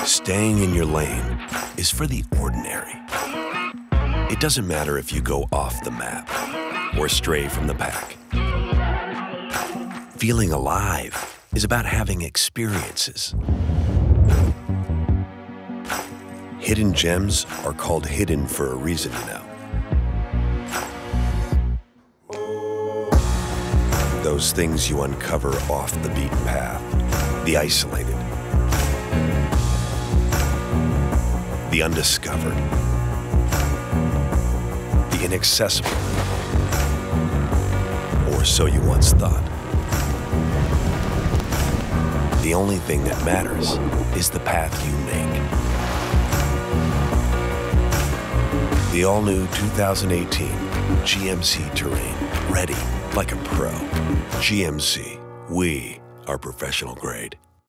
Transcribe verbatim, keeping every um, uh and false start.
Staying in your lane is for the ordinary. It doesn't matter if you go off the map or stray from the pack. Feeling alive is about having experiences. Hidden gems are called hidden for a reason, you know. Those things you uncover off the beaten path, the isolated, the undiscovered, the inaccessible, or so you once thought. The only thing that matters is the path you make. The all-new two thousand eighteen G M C Terrain, ready like a pro. G M C, we are professional grade.